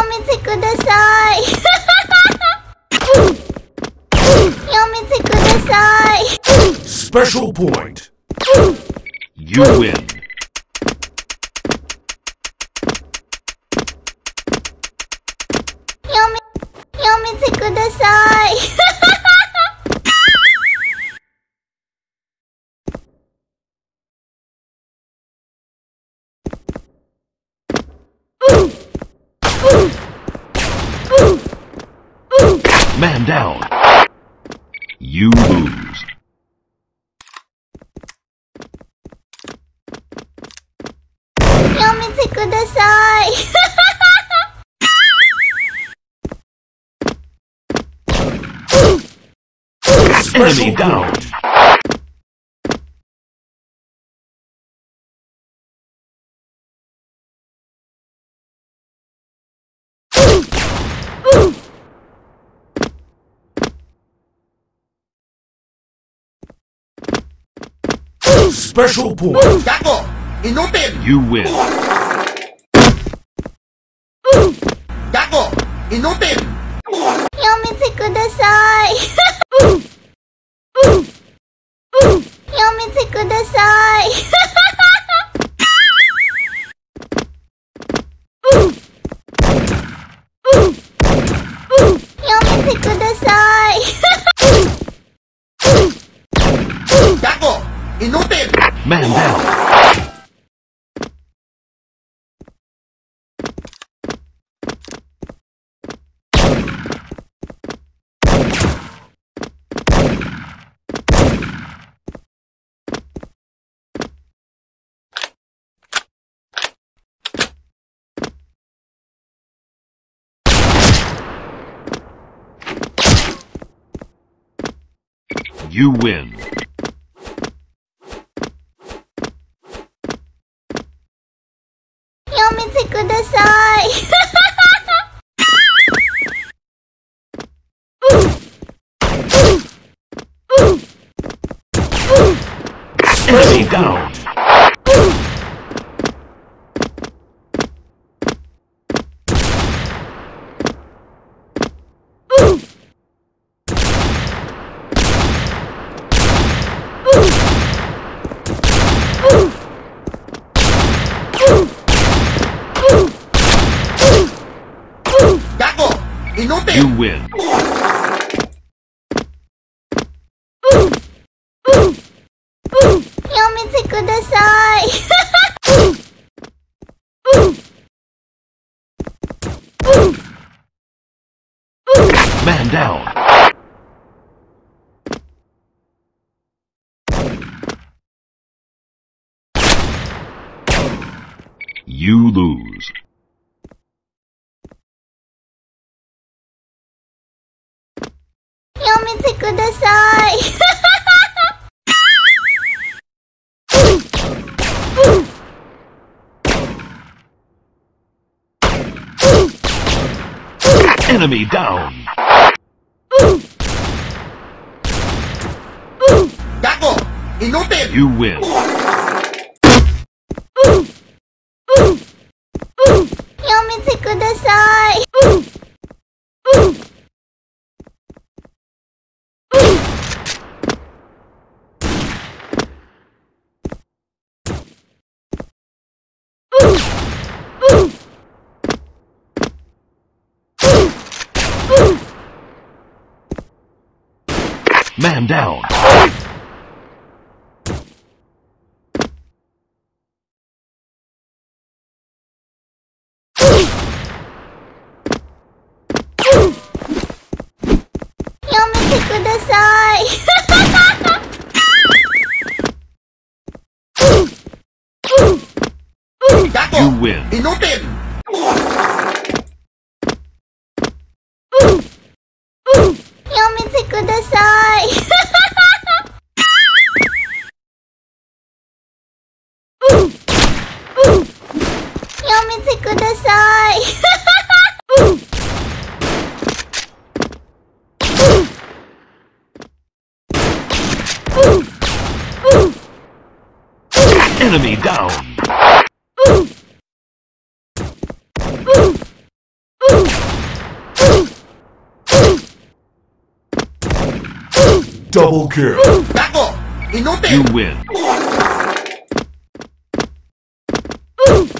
めてください。やめてください。 Special point. You win. やめてください。 Man down. You lose. やめてください。 Enemy down. Special point. Gago! Inútil! You win. Gago! Inútil! やめてください。やめてください。やめてください。 Gago! Inútil! Man down. You win. やめてください。 Enemy down. Gago! Inútil! You win. やめてください。 Man down. You lose. やめてください。 Enemy down. Gago! Inútil! You win. やめてください。 Man down. Gago! You win. Inútil! Enemy down. Double kill. Gago! You Inútil! win.